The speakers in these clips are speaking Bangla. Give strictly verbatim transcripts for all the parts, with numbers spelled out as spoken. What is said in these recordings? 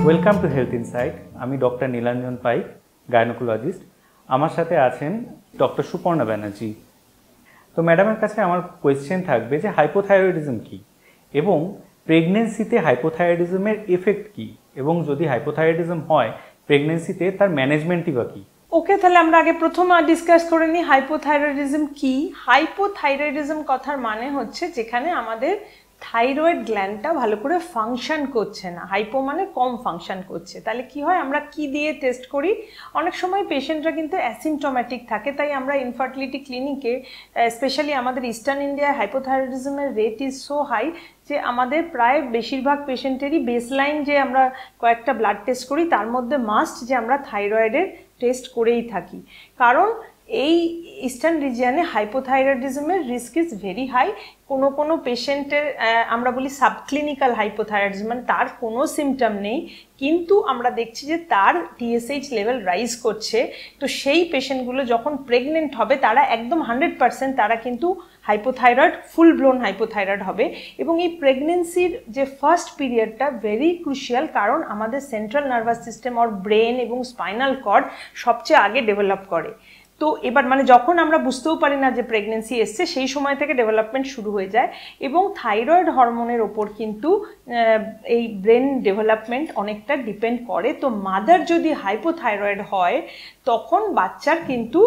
Welcome to health insight. আমি ডক্টর নীলাঞ্জন পাইক, গাইনোকোলজিস্ট। আমার সাথে আছেন ডক্টর সুপর্ণা ব্যানার্জি। তো ম্যাডামের কাছে আমার কোয়েশ্চেন থাকবে যে হাইপোথাইরয়েডিজম কী এবং প্রেগনেন্সিতে হাইপোথাইরয়েডিজমের এফেক্ট কী, এবং যদি হাইপোথাইরয়েডিজম হয় প্রেগনেন্সিতে তার ম্যানেজমেন্টই বা কী। ওকে, তাহলে আমরা আগে প্রথম ডিসকাস করে নিই হাইপোথাইরয়েডিজম কি। হাইপোথাইরয়েডিজম কথার মানে হচ্ছে যেখানে আমাদের থাইরয়েড গ্ল্যান্ডটা ভালো করে ফাংশন করছে না। হাইপো মানে কম ফাংশন করছে। তাহলে কি হয়, আমরা কি দিয়ে টেস্ট করি? অনেক সময় পেশেন্টরা কিন্তু অ্যাসিমটোম্যাটিক থাকে, তাই আমরা ইনফার্টিলিটি ক্লিনিকে স্পেশালি আমাদের ইস্টার্ন ইন্ডিয়ায় হাইপোথাইরয়েডিজমের রেট ইজ সো হাই যে আমাদের প্রায় বেশিরভাগ পেশেন্টেরই বেসলাইন যে আমরা কয়েকটা ব্লাড টেস্ট করি তার মধ্যে মাস্ট যে আমরা থাইরয়েডের টেস্ট করেই থাকি। কারণ এই ইস্টার্ন রিজিয়নে হাইপোথাইরয়েডিজমের রিস্ক ইজ ভেরি হাই। কোনো কোনো পেশেন্টের আমরা বলি সাবক্লিনিক্যাল হাইপোথাইরয়েডিজম, মানে তার কোনো সিমটম নেই কিন্তু আমরা দেখছি যে তার টিএসএইচ লেভেল রাইজ করছে। তো সেই পেশেন্টগুলো যখন প্রেগনেন্ট হবে তারা একদম হান্ড্রেড পার্সেন্ট তারা কিন্তু হাইপোথাইরয়েড, ফুল ব্লোন হাইপোথাইরয়েড হবে। এবং এই প্রেগনেন্সির যে ফার্স্ট পিরিয়ডটা ভেরি ক্রুশিয়াল, কারণ আমাদের সেন্ট্রাল নার্ভাস সিস্টেম আর ব্রেন এবং স্পাইনাল কর্ড সবচেয়ে আগে ডেভেলপ করে। তো এবার মানে যখন আমরা বুঝতেও পারি না যে প্রেগনেন্সি এসছে, সেই সময় থেকে ডেভেলপমেন্ট শুরু হয়ে যায়। এবং থাইরয়েড হরমোনের ওপর কিন্তু এই ব্রেন ডেভেলপমেন্ট অনেকটা ডিপেন্ড করে। তো মাদার যদি হাইপোথাইরয়েড হয় তখন বাচ্চার কিন্তু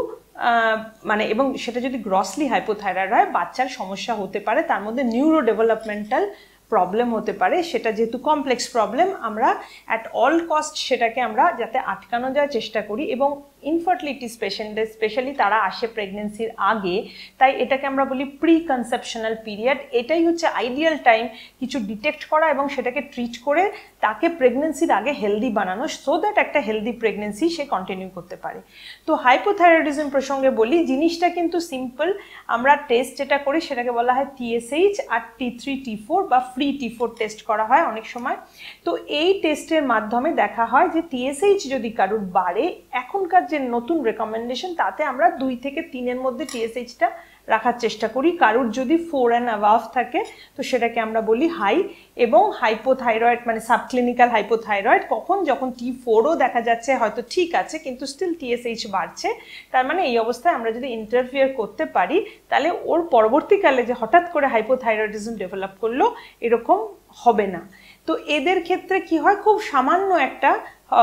মানে, এবং সেটা যদি গ্রসলি হাইপোথাইরয়েড হয় বাচ্চার সমস্যা হতে পারে, তার মধ্যে নিউরো ডেভেলপমেন্টাল প্রবলেম হতে পারে। সেটা যেহেতু কমপ্লেক্স প্রবলেম, আমরা অ্যাট অল কস্ট সেটাকে আমরা যাতে আটকানো যায় চেষ্টা করি। এবং ইনফার্টিলিটিস পেশেন্টদের স্পেশালি তারা আসে প্রেগনেন্সির আগে, তাই এটাকে আমরা বলি প্রি কনসেপশনাল পিরিয়ড। এটাই হচ্ছে আইডিয়াল টাইম কিছু ডিটেক্ট করা এবং সেটাকে ট্রিট করে তাকে প্রেগনেন্সির আগে হেলদি বানানো, সো দ্যাট একটা হেলদি প্রেগনেন্সি সে কন্টিনিউ করতে পারে। তো হাইপোথাইরয়েডিজম প্রসঙ্গে বলি, জিনিসটা কিন্তু সিম্পল। আমরা টেস্ট যেটা করি সেটাকে বলা হয় টিএসএইচ আর টি থ্রি টি ফোর বা ফ্রি টি ফোর টেস্ট করা হয় অনেক সময়। তো এই টেস্টের মাধ্যমে দেখা হয় যে টিএসএইচ যদি কারোর বাড়ে, এখনকার যে নতুন রেকমেন্ডেশন তাতে আমরা দুই থেকে তিনের মধ্যে টিএসএইচটা রাখার চেষ্টা করি। কারোর যদি ফোর অ্যান্ড অ্যাবাভ থাকে তো সেটাকে আমরা বলি হাই। এবং হাইপোথাইরয়েড মানে সাবক্লিনিক্যাল হাইপোথাইরয়েড কখন, যখন টি ফোরও দেখা যাচ্ছে হয়তো ঠিক আছে কিন্তু স্টিল টিএসএইচ বাড়ছে, তার মানে এই অবস্থায় আমরা যদি ইন্টারফিয়ার করতে পারি তাহলে ওর পরবর্তীকালে যে হঠাৎ করে হাইপোথাইরয়েডিজম ডেভেলপ করলো এরকম হবে না। তো এদের ক্ষেত্রে কি হয়, খুব সামান্য একটা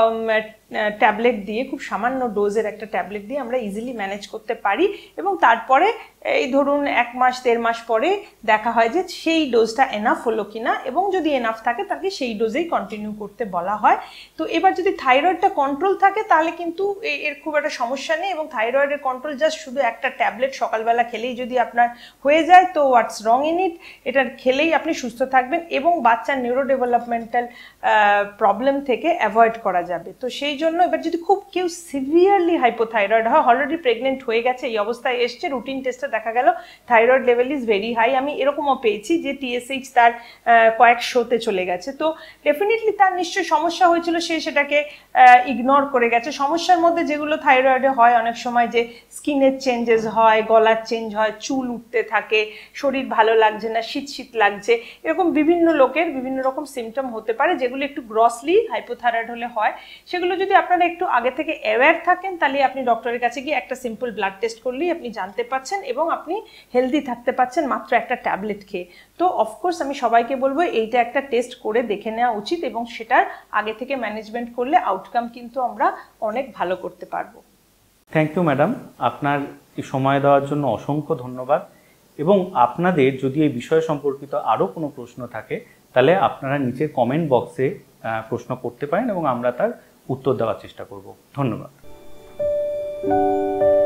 ট্যাবলেট দিয়ে, খুব সামান্য ডোজের একটা ট্যাবলেট দিয়ে আমরা ইজিলি ম্যানেজ করতে পারি। এবং তারপরে এই ধরুন এক মাস দেড় মাস পরে দেখা হয় যে সেই ডোজটা এনাফ হলো কিনা, এবং যদি এনাফ থাকে তাকে সেই ডোজেই কন্টিনিউ করতে বলা হয়। তো এবার যদি থাইরয়েডটা কন্ট্রোল থাকে তাহলে কিন্তু এর খুব একটা সমস্যা নেই। এবং থাইরয়েডের কন্ট্রোল জাস্ট শুধু একটা ট্যাবলেট সকালবেলা খেলেই যদি আপনার হয়ে যায় তো হোয়াটস রং ইন ইট, এটার খেলেই আপনি সুস্থ থাকবেন এবং বাচ্চার নিউরো ডেভেলপমেন্টাল প্রবলেম থেকে অ্যাভয়েড করা যাবে। তো সেই জন্য এবার যদি খুব কেউ সিভিয়ারলি হাইপোথাইরয়েড হয়, অলরেডি প্রেগনেন্ট হয়ে গেছে, এই অবস্থায় এসছে, রুটিন টেস্টে দেখা গেল thyroid level is very high, আমি এরকমও পেয়েছি যে টিএসএইচ তার কয়েকশোতে চলে গেছে, তো ডেফিনেটলি তার নিশ্চয়ই সমস্যা হয়েছিল, সে সেটাকে ইগনোর করে গেছে। সমস্যার মধ্যে যেগুলো থাইরয়েডে হয় অনেক সময় যে স্কিনের চেঞ্জেস হয়, গলার চেঞ্জ হয়, চুল উঠতে থাকে, শরীর ভালো লাগছে না, শীত শীত লাগছে, এরকম বিভিন্ন লোকের বিভিন্ন রকম সিমটম হতে পারে যেগুলো একটু গ্রসলি হাইপোথাইরয়েড হলে হয়। সেগুলো যদি আপনারা একটু আগে থেকে অ্যাওয়্যার থাকেন তাহলে আপনি ডক্টরের কাছে গিয়ে একটা সিম্পল ব্লাড টেস্ট করলেই আপনি জানতে পাচ্ছেন এবং আপনি হেলদি থাকতে পাচ্ছেন মাত্র একটা ট্যাবলেট খেয়ে। তো অফকোর্স আমি সবাইকে বলবো এইটা একটা টেস্ট করে দেখে নেওয়া উচিত এবং সেটার আগে থেকে ম্যানেজমেন্ট করলে আউটকাম কিন্তু আমরা অনেক ভালো করতে পারবো। থ্যাংক ইউ ম্যাডাম, আপনার সময় দেওয়ার জন্য অসংখ্য ধন্যবাদ। এবং আপনাদের যদি এই বিষয় সম্পর্কিত আরও কোনো প্রশ্ন থাকে তাহলে আপনারা নিচের কমেন্ট বক্সে প্রশ্ন করতে পারেন এবং আমরা তার উত্তর দেওয়ার চেষ্টা করব। ধন্যবাদ।